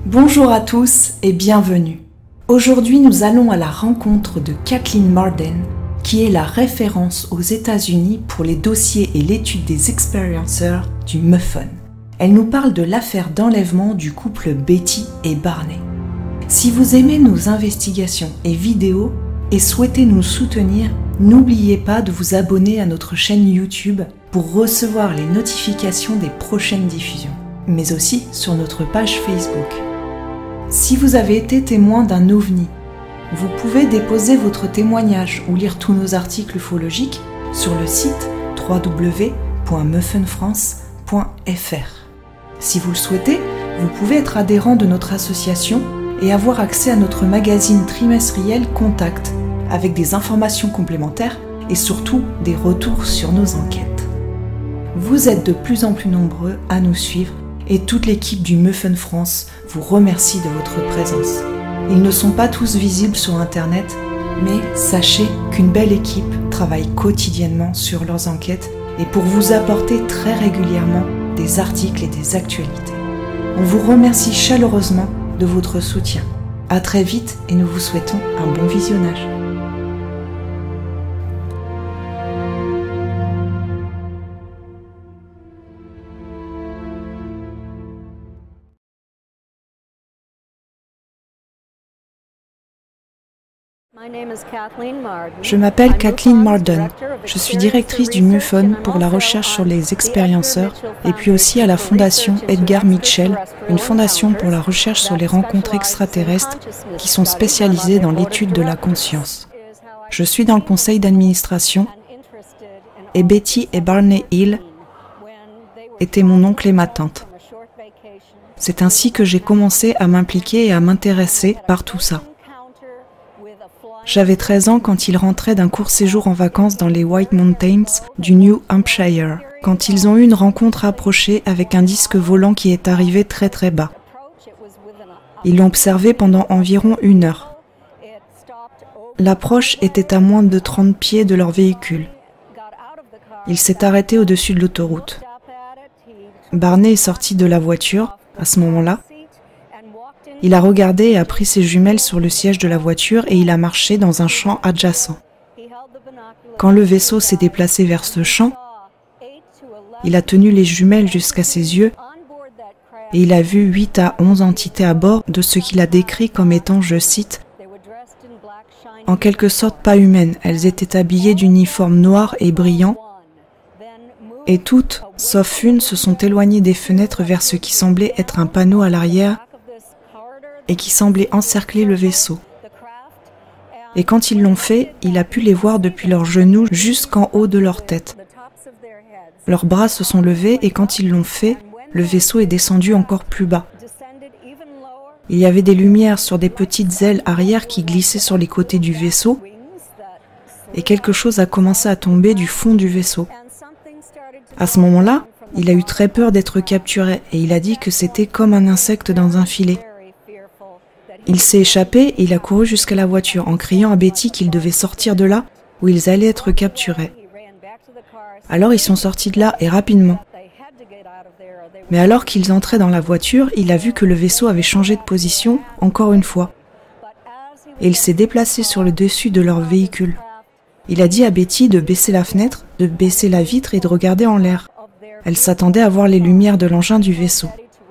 Bonjour à tous et bienvenue. Aujourd'hui, nous allons à la rencontre de Kathleen Marden, qui est la référence aux États-Unis pour les dossiers et l'étude des experiencers du MUFON. Elle nous parle de l'affaire d'enlèvement du couple Betty et Barney. Si vous aimez nos investigations et vidéos et souhaitez nous soutenir, n'oubliez pas de vous abonner à notre chaîne YouTube pour recevoir les notifications des prochaines diffusions, mais aussi sur notre page Facebook. Si vous avez été témoin d'un OVNI, vous pouvez déposer votre témoignage ou lire tous nos articles ufologiques sur le site www.mufonfrance.fr. Si vous le souhaitez, vous pouvez être adhérent de notre association et avoir accès à notre magazine trimestriel Contact, avec des informations complémentaires et surtout des retours sur nos enquêtes. Vous êtes de plus en plus nombreux à nous suivre et toute l'équipe du MUFON France vous remercie de votre présence. Ils ne sont pas tous visibles sur Internet, mais sachez qu'une belle équipe travaille quotidiennement sur leurs enquêtes et pour vous apporter très régulièrement des articles et des actualités. On vous remercie chaleureusement de votre soutien. À très vite et nous vous souhaitons un bon visionnage. Je m'appelle Kathleen Marden. Je suis directrice du MUFON pour la recherche sur les expérienceurs et puis aussi à la fondation Edgar Mitchell, une fondation pour la recherche sur les rencontres extraterrestres qui sont spécialisées dans l'étude de la conscience. Je suis dans le conseil d'administration et Betty et Barney Hill étaient mon oncle et ma tante. C'est ainsi que j'ai commencé à m'impliquer et à m'intéresser par tout ça. J'avais 13 ans quand ils rentraient d'un court séjour en vacances dans les White Mountains du New Hampshire, quand ils ont eu une rencontre approchée avec un disque volant qui est arrivé très très bas. Ils l'ont observé pendant environ 1 heure. L'approche était à moins de 30 pieds de leur véhicule. Il s'est arrêté au-dessus de l'autoroute. Barney est sorti de la voiture à ce moment-là. Il a regardé et a pris ses jumelles sur le siège de la voiture et il a marché dans un champ adjacent. Quand le vaisseau s'est déplacé vers ce champ, il a tenu les jumelles jusqu'à ses yeux et il a vu 8 à 11 entités à bord de ce qu'il a décrit comme étant, je cite, « en quelque sorte pas humaines, elles étaient habillées d'uniformes noirs et brillants et toutes, sauf une, se sont éloignées des fenêtres vers ce qui semblait être un panneau à l'arrière et qui semblait encercler le vaisseau. Et quand ils l'ont fait, il a pu les voir depuis leurs genoux jusqu'en haut de leur tête. Leurs bras se sont levés et quand ils l'ont fait, le vaisseau est descendu encore plus bas. Il y avait des lumières sur des petites ailes arrière qui glissaient sur les côtés du vaisseau et quelque chose a commencé à tomber du fond du vaisseau. À ce moment-là, il a eu très peur d'être capturé et il a dit que c'était comme un insecte dans un filet. Il s'est échappé et il a couru jusqu'à la voiture en criant à Betty qu'ils devaient sortir de là où ils allaient être capturés. Alors ils sont sortis de là et rapidement. Mais alors qu'ils entraient dans la voiture, il a vu que le vaisseau avait changé de position encore une fois. Et il s'est déplacé sur le dessus de leur véhicule. Il a dit à Betty de baisser la fenêtre, de baisser la vitre et de regarder en l'air. Elle s'attendait à voir les lumières de l'engin du vaisseau.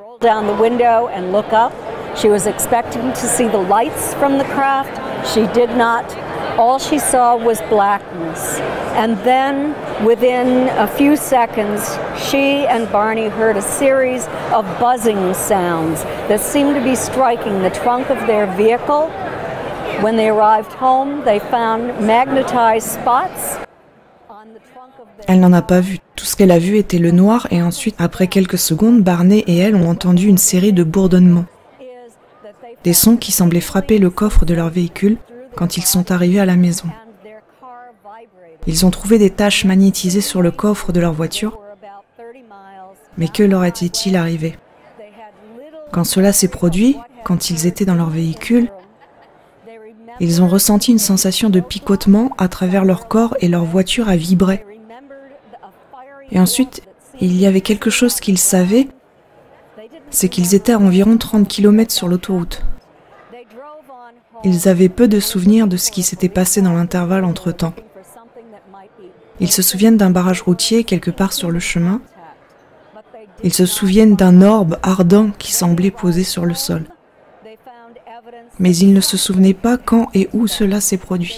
She was expecting to see the lights from the craft. She did not. All she saw was blackness. And then, within a few seconds, she and Barney heard a series of buzzing sounds that seemed to be striking the trunk of their vehicle. When they arrived home, they found magnetized spots. Elle n'en a pas vu. Tout ce qu'elle a vu était le noir et ensuite, après quelques secondes, Barney et elle ont entendu une série de bourdonnements. Des sons qui semblaient frapper le coffre de leur véhicule quand ils sont arrivés à la maison. Ils ont trouvé des taches magnétisées sur le coffre de leur voiture. Mais que leur était-il arrivé? Quand cela s'est produit, quand ils étaient dans leur véhicule, ils ont ressenti une sensation de picotement à travers leur corps et leur voiture a vibré. Et ensuite, il y avait quelque chose qu'ils savaient, c'est qu'ils étaient à environ 30 km sur l'autoroute. Ils avaient peu de souvenirs de ce qui s'était passé dans l'intervalle entre-temps. Ils se souviennent d'un barrage routier quelque part sur le chemin. Ils se souviennent d'un orbe ardent qui semblait posé sur le sol. Mais ils ne se souvenaient pas quand et où cela s'est produit.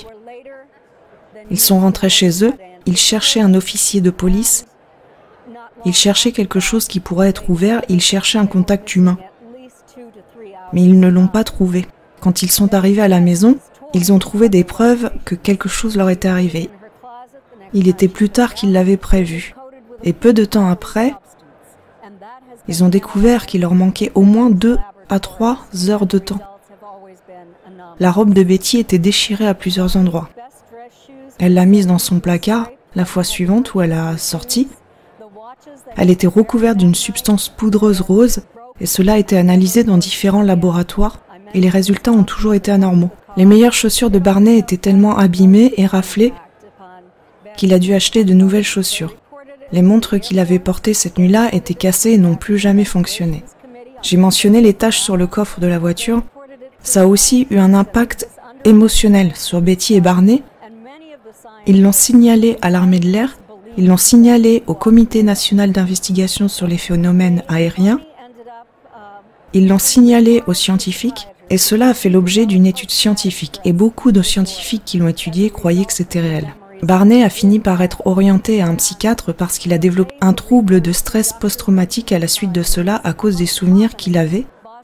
Ils sont rentrés chez eux, ils cherchaient un officier de police, ils cherchaient quelque chose qui pourrait être ouvert, ils cherchaient un contact humain. Mais ils ne l'ont pas trouvé. Quand ils sont arrivés à la maison, ils ont trouvé des preuves que quelque chose leur était arrivé. Il était plus tard qu'ils l'avaient prévu. Et peu de temps après, ils ont découvert qu'il leur manquait au moins 2 à 3 heures de temps. La robe de Betty était déchirée à plusieurs endroits. Elle l'a mise dans son placard la fois suivante où elle a sorti. Elle était recouverte d'une substance poudreuse rose et cela a été analysé dans différents laboratoires et les résultats ont toujours été anormaux. Les meilleures chaussures de Barney étaient tellement abîmées et raflées qu'il a dû acheter de nouvelles chaussures. Les montres qu'il avait portées cette nuit-là étaient cassées et n'ont plus jamais fonctionné. J'ai mentionné les taches sur le coffre de la voiture. Ça a aussi eu un impact émotionnel sur Betty et Barney. Ils l'ont signalé à l'armée de l'air, ils l'ont signalé au Comité national d'investigation sur les phénomènes aériens, ils l'ont signalé aux scientifiques, et cela a fait l'objet d'une étude scientifique, et beaucoup de scientifiques qui l'ont étudié croyaient que c'était réel. Barney a fini par être orienté à un psychiatre parce qu'il a développé un trouble de stress post-traumatique à la suite de cela à cause des souvenirs qu'il avait,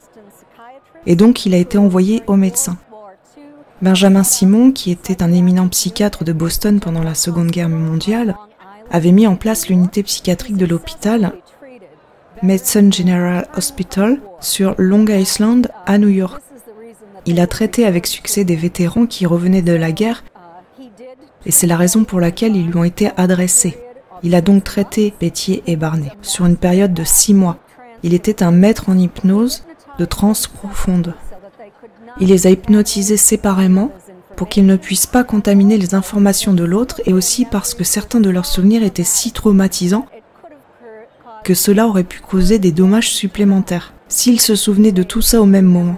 et donc il a été envoyé au médecin. Benjamin Simon, qui était un éminent psychiatre de Boston pendant la Seconde Guerre mondiale, avait mis en place l'unité psychiatrique de l'hôpital Medicine General Hospital sur Long Island à New York. Il a traité avec succès des vétérans qui revenaient de la guerre et c'est la raison pour laquelle ils lui ont été adressés. Il a donc traité Betty et Barney sur une période de 6 mois. Il était un maître en hypnose de transe profonde. Il les a hypnotisés séparément pour qu'ils ne puissent pas contaminer les informations de l'autre et aussi parce que certains de leurs souvenirs étaient si traumatisants que cela aurait pu causer des dommages supplémentaires s'ils se souvenaient de tout ça au même moment.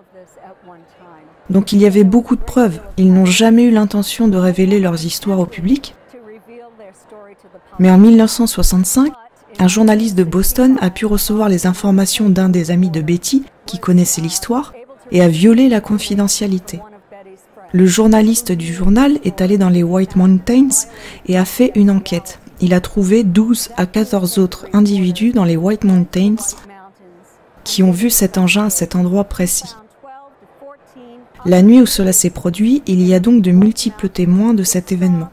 Donc il y avait beaucoup de preuves. Ils n'ont jamais eu l'intention de révéler leurs histoires au public. Mais en 1965, un journaliste de Boston a pu recevoir les informations d'un des amis de Betty qui connaissait l'histoire et a violé la confidentialité. Le journaliste du journal est allé dans les White Mountains et a fait une enquête. Il a trouvé 12 à 14 autres individus dans les White Mountains qui ont vu cet engin à cet endroit précis. La nuit où cela s'est produit, il y a donc de multiples témoins de cet événement.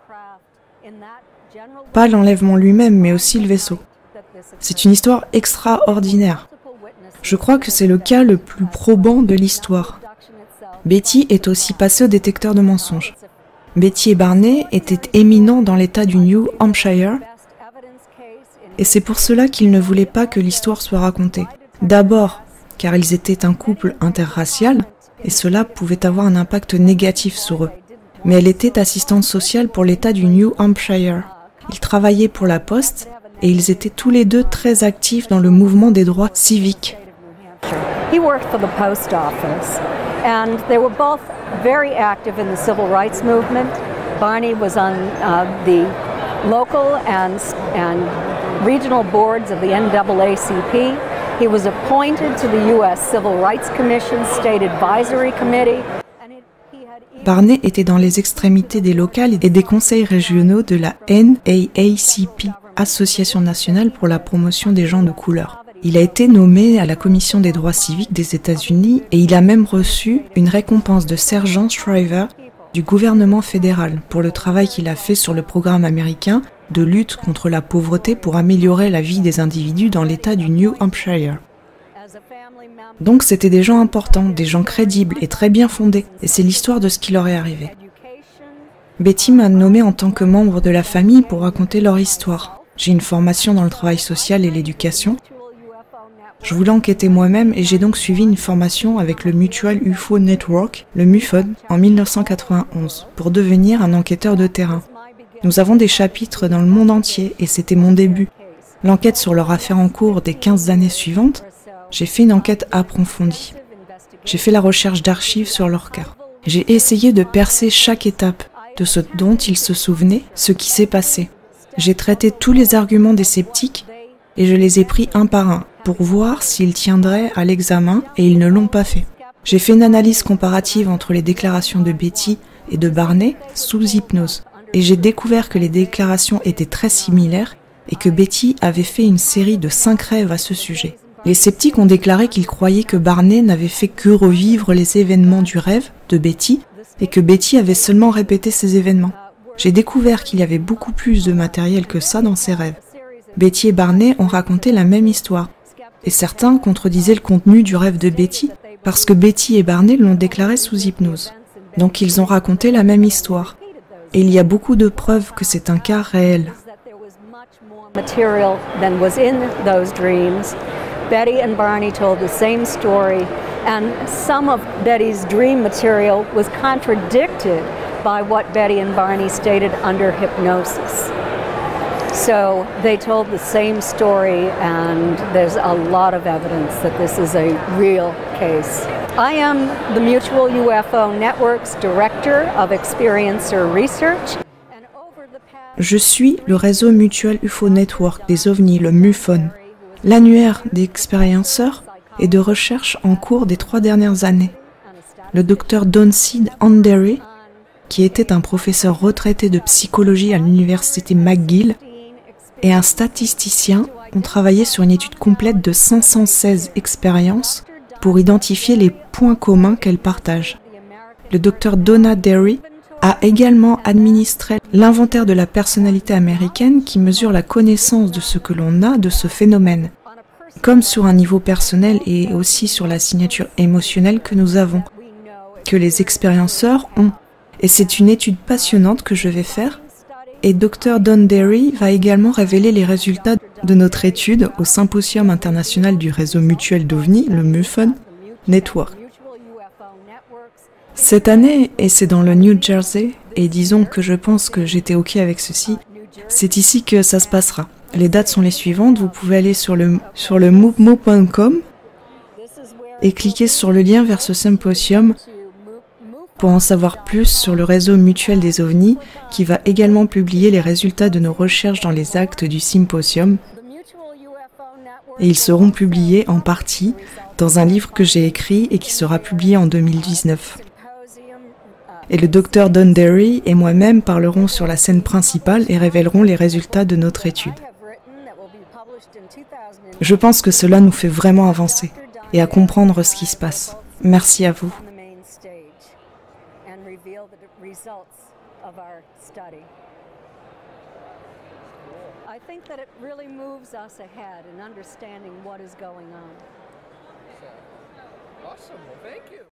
Pas l'enlèvement lui-même, mais aussi le vaisseau. C'est une histoire extraordinaire. Je crois que c'est le cas le plus probant de l'histoire. Betty est aussi passée au détecteur de mensonges. Betty et Barney étaient éminents dans l'état du New Hampshire, et c'est pour cela qu'ils ne voulaient pas que l'histoire soit racontée. D'abord, car ils étaient un couple interracial, et cela pouvait avoir un impact négatif sur eux. Mais elle était assistante sociale pour l'état du New Hampshire. Ils travaillaient pour la Poste, et ils étaient tous les deux très actifs dans le mouvement des droits civiques. He worked for the post office, and they were both very active in the civil rights movement. Barney was on the local and regional boards of the NAACP. He was appointed to the U.S. Civil Rights Commission State Advisory Committee. Barney était dans les extrémités des locales et des conseils régionaux de la NAACP, Association nationale pour la promotion des gens de couleur. Il a été nommé à la Commission des droits civiques des États-Unis et il a même reçu une récompense de sergent Shriver du gouvernement fédéral pour le travail qu'il a fait sur le programme américain de lutte contre la pauvreté pour améliorer la vie des individus dans l'État du New Hampshire. Donc c'était des gens importants, des gens crédibles et très bien fondés, et c'est l'histoire de ce qui leur est arrivé. Betty m'a nommé en tant que membre de la famille pour raconter leur histoire. J'ai une formation dans le travail social et l'éducation. Je voulais enquêter moi-même et j'ai donc suivi une formation avec le Mutual UFO Network, le MUFON, en 1991, pour devenir un enquêteur de terrain. Nous avons des chapitres dans le monde entier et c'était mon début. L'enquête sur leur affaire en cours des 15 années suivantes J'ai fait une enquête approfondie. J'ai fait la recherche d'archives sur leur cas. J'ai essayé de percer chaque étape de ce dont ils se souvenaient, ce qui s'est passé. J'ai traité tous les arguments des sceptiques et je les ai pris un par un pour voir s'ils tiendraient à l'examen et ils ne l'ont pas fait. J'ai fait une analyse comparative entre les déclarations de Betty et de Barney sous hypnose et j'ai découvert que les déclarations étaient très similaires et que Betty avait fait une série de 5 rêves à ce sujet. Les sceptiques ont déclaré qu'ils croyaient que Barney n'avait fait que revivre les événements du rêve de Betty et que Betty avait seulement répété ces événements. J'ai découvert qu'il y avait beaucoup plus de matériel que ça dans ses rêves. Betty et Barney ont raconté la même histoire et certains contredisaient le contenu du rêve de Betty parce que Betty et Barney l'ont déclaré sous hypnose. Donc ils ont raconté la même histoire. Et il y a beaucoup de preuves que c'est un cas réel. Material than was in those dreams. Betty and Barney told the same story, and some of Betty's dream material was contradicted by what Betty and Barney stated under hypnosis. So they told the same story, and there's a lot of evidence that this is a real case. I am the Mutual UFO Network's Director of Experiencer Research. Je suis le réseau Mutual UFO Network des OVNI, le MUFON, l'annuaire d'expérienceurs et de recherche en cours des 3 dernières années. Le docteur Don Sid Andery, qui était un professeur retraité de psychologie à l'université McGill, et un statisticien ont travaillé sur une étude complète de 516 expériences pour identifier les points communs qu'elles partagent. Le docteur Donna Derry a également administré l'inventaire de la personnalité américaine qui mesure la connaissance de ce que l'on a de ce phénomène, comme sur un niveau personnel et aussi sur la signature émotionnelle que nous avons, que les expérienceurs ont. Et c'est une étude passionnante que je vais faire, et Dr. Don Derry va également révéler les résultats de notre étude au Symposium international du réseau mutuel d'OVNI, le MUFON Network. Cette année, et c'est dans le New Jersey, et disons que je pense que j'étais OK avec ceci, c'est ici que ça se passera. Les dates sont les suivantes, vous pouvez aller sur le moopmo.com et cliquer sur le lien vers ce symposium pour en savoir plus sur le réseau mutuel des OVNI qui va également publier les résultats de nos recherches dans les actes du symposium. Et ils seront publiés en partie dans un livre que j'ai écrit et qui sera publié en 2019. Et le docteur Don Derry et moi-même parlerons sur la scène principale et révélerons les résultats de notre étude. Je pense que cela nous fait vraiment avancer et à comprendre ce qui se passe. Merci à vous. I think that it really moves us ahead in understanding what is going on. Awesome. Well, thank you.